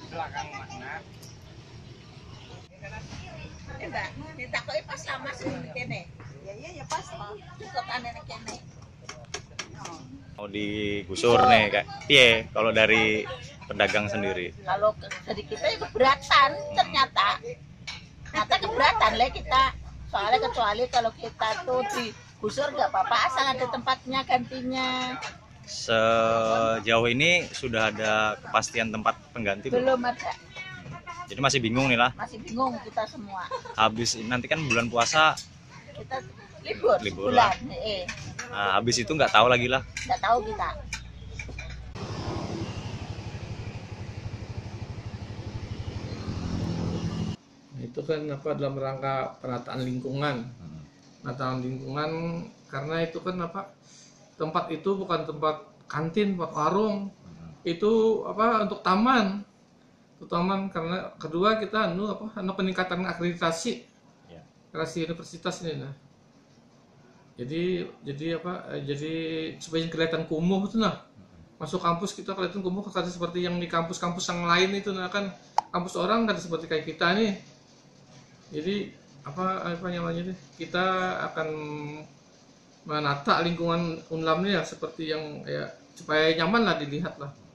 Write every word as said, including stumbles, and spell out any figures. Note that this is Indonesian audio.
belakang mana? Enggak, minta kok pas sama sih kene. Ya iya ya pas mah. Cukup aneh kene. Mau digusur nih kak, piye kalau dari pedagang sendiri? Kalau dari kita ya keberatan ternyata. Ternyata keberatan lah kita. Soalnya kecuali kalau kita tuh digusur nggak apa-apa, asal ada tempatnya gantinya. Sejauh ini sudah ada kepastian tempat pengganti belum? Belum ada. Jadi masih bingung nih lah. Masih bingung kita semua. Habis nanti kan bulan puasa Kita libur, libur bulan. lah. Eh, Nah, habis itu nggak tahu lagi lah. nggak tahu kita. Itu kan apa dalam rangka penataan lingkungan. Penataan lingkungan karena itu kan apa tempat itu bukan tempat kantin, tempat warung. Itu apa untuk taman. Untuk taman karena kedua kita anu apa anu peningkatan akreditasi. Ya. Akreditasi universitas ini nah. Jadi jadi apa eh, jadi supaya kelihatan kumuh itu nah. Masuk kampus kita kelihatan kumuh karena seperti yang di kampus-kampus yang lain itu nah kan kampus orang kan seperti kayak kita nih. Jadi apa apa namanya nih? Kita akan menata lingkungan Unlam nih ya seperti yang kayak supaya nyaman lah dilihat lah.